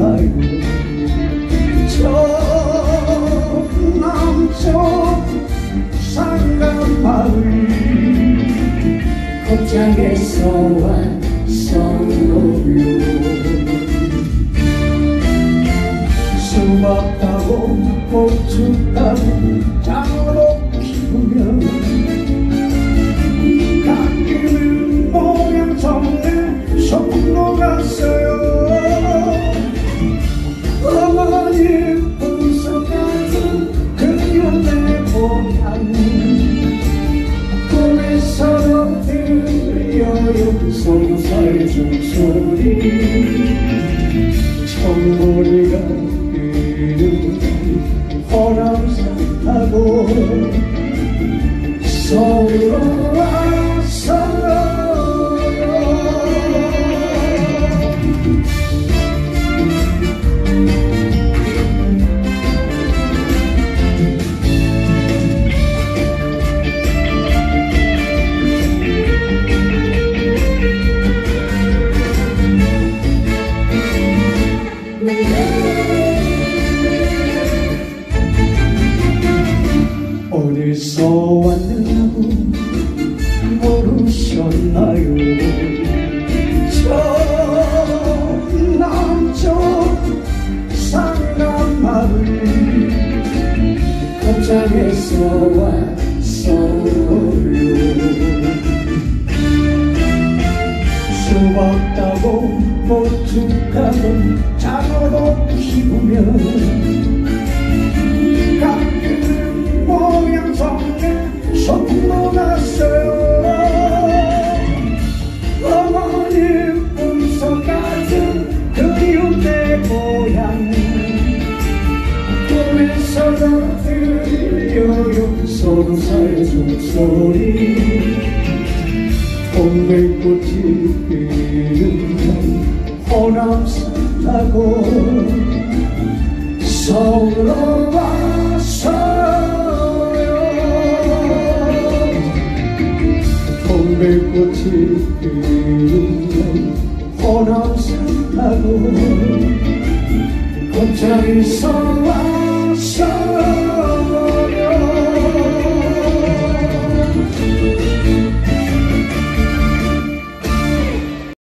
오셨나요? 저 남쪽 상간마을 kop장에서 왔어요. 수박 따고 고추 따고 장어도 키우며 감기는 모양 정내 손으로 갔어요. 어머니 분석 같은 그녀의 모양 꿈에서도 들려요 송사의 종소리. 청보리가 흐르는 호남산 타고 서울로 왔어요. 어디서 왔느냐고 모르셨나요? 저 남쪽 상간마을 kop장에서 왔어요. 수박 따고 고추 따고 장어도 키우며 감기는 모양 성에 손으로 났어요. 어머니 분석 같은 그리운 내 고향 꿈에서도 들려요 소로사의 종소리. 동백꽃이 피는 호남산 타고 서울로 왔어요. 동백꽃이 피는 호남산 타고 kop장에서